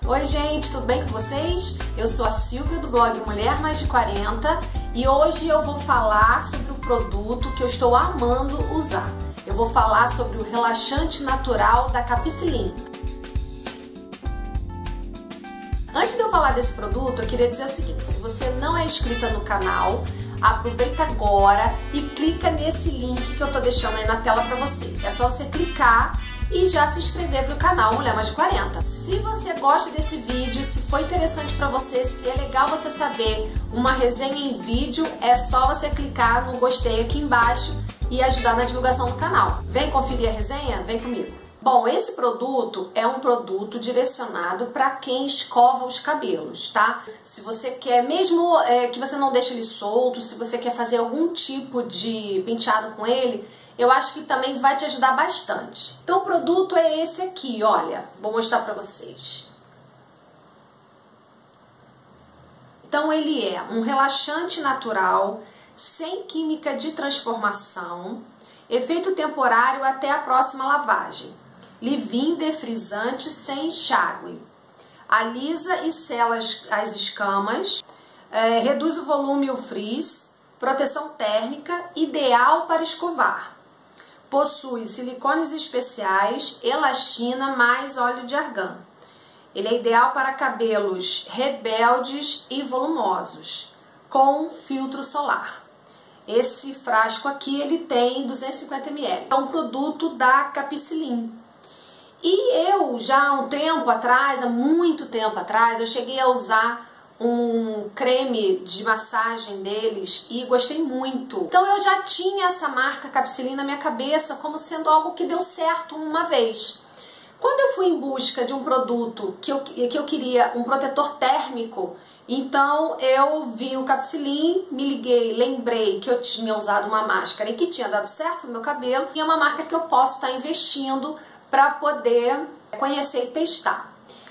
Oi gente, tudo bem com vocês? Eu sou a Silvia do blog Mulher Mais de 40 e hoje eu vou falar sobre o produto que eu estou amando usar. Eu vou falar sobre o relaxante natural da Capicilin. Antes de eu falar desse produto, eu queria dizer o seguinte: se você não é inscrita no canal, aproveita agora e clica nesse link que eu tô deixando aí na tela pra você. É só você clicar e já se inscrever pro canal Mulher Mais de 40. Se você gosta desse vídeo, se foi interessante pra você, se é legal você saber uma resenha em vídeo, é só você clicar no gostei aqui embaixo e ajudar na divulgação do canal. Vem conferir a resenha? Vem comigo! Bom, esse produto é um produto direcionado para quem escova os cabelos, tá? Se você quer, mesmo que você não deixe ele solto, se você quer fazer algum tipo de penteado com ele, eu acho que também vai te ajudar bastante. Então o produto é esse aqui, olha, vou mostrar para vocês. Então ele é um relaxante natural, sem química de transformação, efeito temporário até a próxima lavagem. Leave-in defrisante sem enxágue. Alisa e sela as escamas, reduz o volume e o frizz, proteção térmica, ideal para escovar. Possui silicones especiais, elastina mais óleo de argan. Ele é ideal para cabelos rebeldes e volumosos, com filtro solar. Esse frasco aqui ele tem 250 ml. É um produto da Capicilin. E eu já há um tempo atrás, há muito tempo atrás, eu cheguei a usar um creme de massagem deles e gostei muito. Então eu já tinha essa marca Capicilin na minha cabeça como sendo algo que deu certo uma vez. Quando eu fui em busca de um produto que eu queria, um protetor térmico, então eu vi o Capicilin, me liguei, lembrei que eu tinha usado uma máscara e que tinha dado certo no meu cabelo, e é uma marca que eu posso estar investindo para poder conhecer e testar.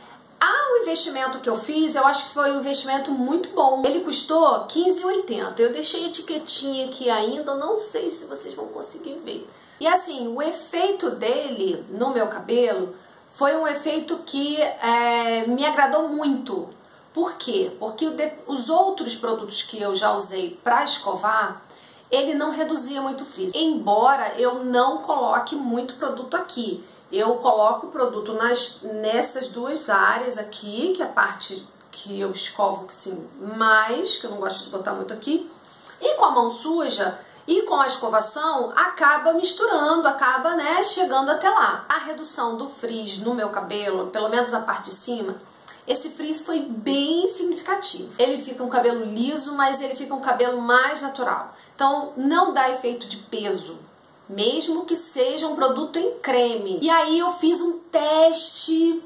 O investimento que eu fiz, eu acho que foi um investimento muito bom. Ele custou R$ 15,80. Eu deixei a etiquetinha aqui ainda, não sei se vocês vão conseguir ver. E assim, o efeito dele no meu cabelo foi um efeito que me agradou muito. Por quê? Porque os outros produtos que eu já usei para escovar, ele não reduzia muito o frizz. Embora eu não coloque muito produto aqui. Eu coloco o produto nessas duas áreas aqui, que é a parte que eu escovo assim, mais, que eu não gosto de botar muito aqui. E com a mão suja e com a escovação, acaba misturando, acaba chegando até lá. A redução do frizz no meu cabelo, pelo menos na parte de cima, esse frizz foi bem significativo. Ele fica um cabelo liso, mas ele fica um cabelo mais natural. Então não dá efeito de peso, mesmo que seja um produto em creme. E aí eu fiz um teste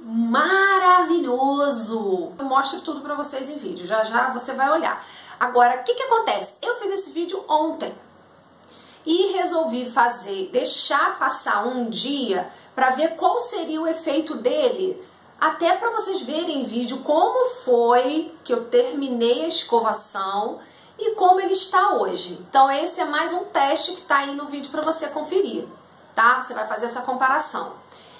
maravilhoso. Eu mostro tudo pra vocês em vídeo, já já você vai olhar. Agora, o que acontece? Eu fiz esse vídeo ontem e resolvi deixar passar um dia pra ver qual seria o efeito dele, até pra vocês verem em vídeo como foi que eu terminei a escovação e como ele está hoje. Então esse é mais um teste que está aí no vídeo para você conferir, tá? Você vai fazer essa comparação.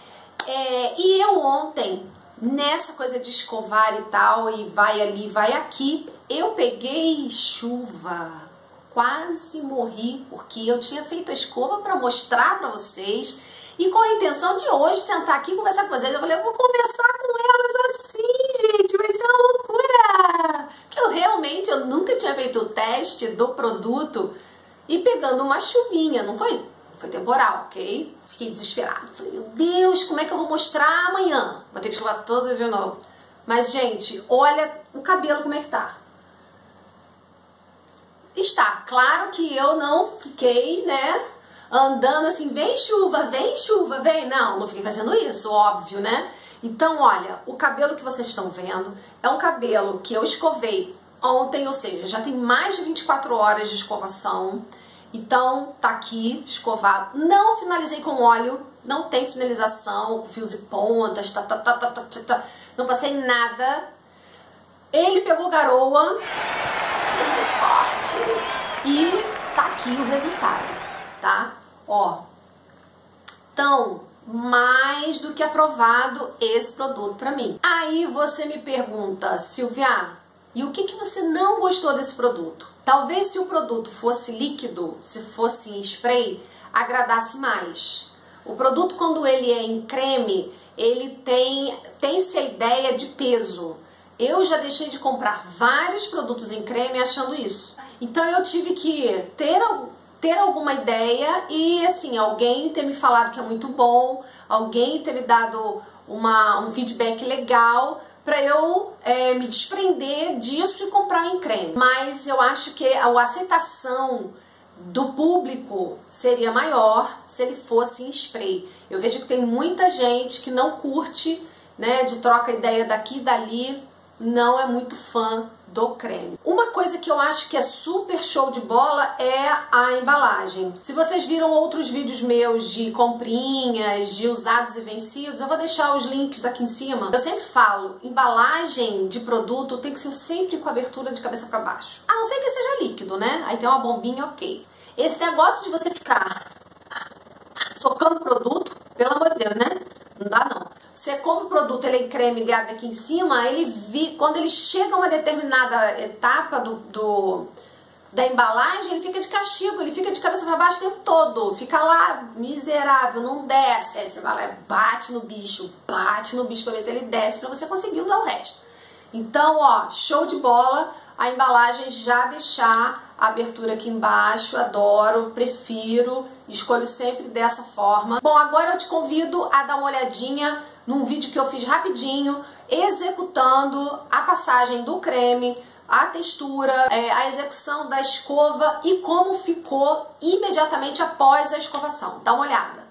E eu ontem, nessa coisa de escovar e tal, e vai ali, vai aqui, eu peguei chuva, quase morri, porque eu tinha feito a escova para mostrar para vocês, e com a intenção de hoje sentar aqui e conversar com vocês. Eu falei, eu vou conversar com elas assim, gente, vai ser uma loucura! Que eu nunca tinha feito o teste do produto e pegando uma chuvinha, não foi? Foi temporal, ok? Fiquei desesperada. Falei, meu Deus, como é que eu vou mostrar amanhã? Vou ter que escovar tudo de novo. Mas, gente, olha o cabelo como é que tá. Está claro que eu não fiquei, andando assim, vem, chuva, vem. Não fiquei fazendo isso, óbvio, Então, olha, o cabelo que vocês estão vendo é um cabelo que eu escovei ontem, ou seja, já tem mais de 24 horas de escovação. Então, tá aqui, escovado. Não finalizei com óleo, não tem finalização com fios e pontas, não passei nada. Ele pegou garoa, sempre forte, e tá aqui o resultado, tá? Ó, então, mais do que aprovado esse produto para mim. Aí você me pergunta, Silvia, e o que você não gostou desse produto? Talvez se o produto fosse líquido, se fosse em spray, agradasse mais. O produto, quando ele é em creme, ele tem-se a ideia de peso. Eu já deixei de comprar vários produtos em creme achando isso. Então eu tive que ter alguma ideia e assim, alguém ter me falado que é muito bom, alguém ter me dado um feedback legal para eu me desprender disso e comprar em creme. Mas eu acho que a aceitação do público seria maior se ele fosse em spray. Eu vejo que tem muita gente que não curte, né, de troca ideia daqui e dali, não é muito fã do creme. Uma coisa que eu acho que é super show de bola é a embalagem. Se vocês viram outros vídeos meus de comprinhas, de usados e vencidos, eu vou deixar os links aqui em cima. Eu sempre falo, embalagem de produto tem que ser sempre com abertura de cabeça para baixo. A não ser que seja líquido, né? Aí tem uma bombinha, ok. Esse negócio de você ficar socando o produto, pelo amor de Deus, né? Não dá não. Você compra o produto, ele é em creme, ele abre aqui em cima, quando ele chega a uma determinada etapa da embalagem, ele fica de castigo, ele fica de cabeça para baixo o tempo todo, fica lá miserável, não desce. Aí você vai lá e bate no bicho para ver se ele desce para você conseguir usar o resto. Então, ó, show de bola, a embalagem já deixar a abertura aqui embaixo, adoro, prefiro, escolho sempre dessa forma. Bom, agora eu te convido a dar uma olhadinha num vídeo que eu fiz rapidinho, executando a passagem do creme, a textura, a execução da escova e como ficou imediatamente após a escovação. Dá uma olhada.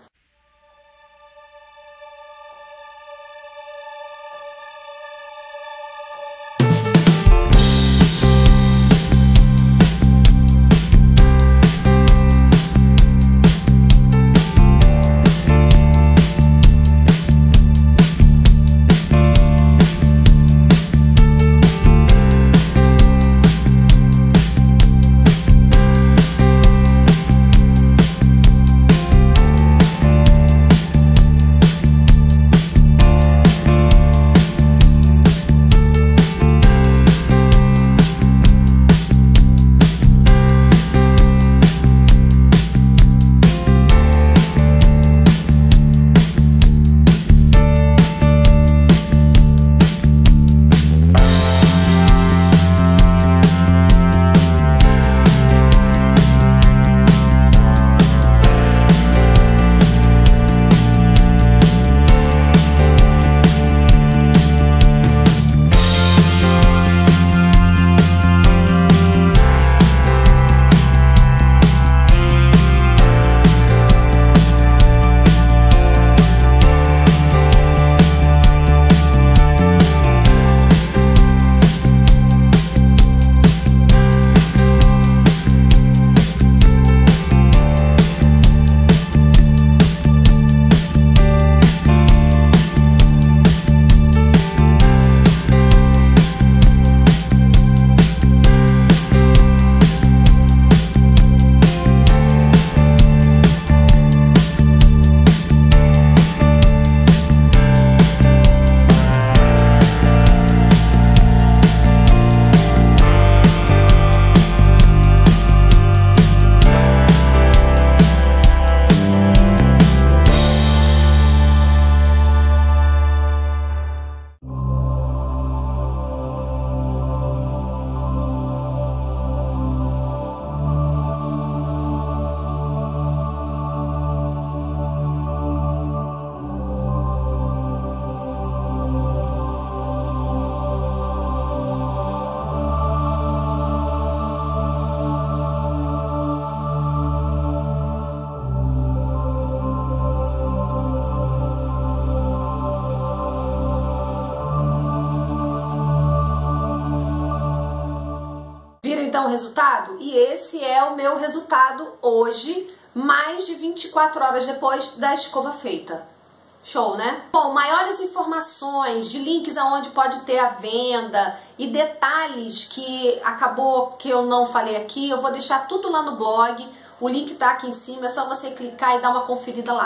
Então o resultado? E esse é o meu resultado hoje, mais de 24 horas depois da escova feita. Show, né? Bom, maiores informações de links aonde pode ter a venda e detalhes que acabou que eu não falei aqui, eu vou deixar tudo lá no blog. O link tá aqui em cima, é só você clicar e dar uma conferida lá.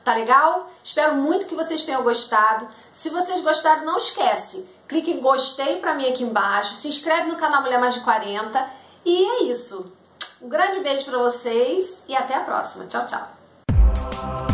Tá legal? Espero muito que vocês tenham gostado. Se vocês gostaram, não esquece. Clique em gostei pra mim aqui embaixo. Se inscreve no canal Mulher Mais de 40. E é isso. Um grande beijo pra vocês e até a próxima. Tchau, tchau.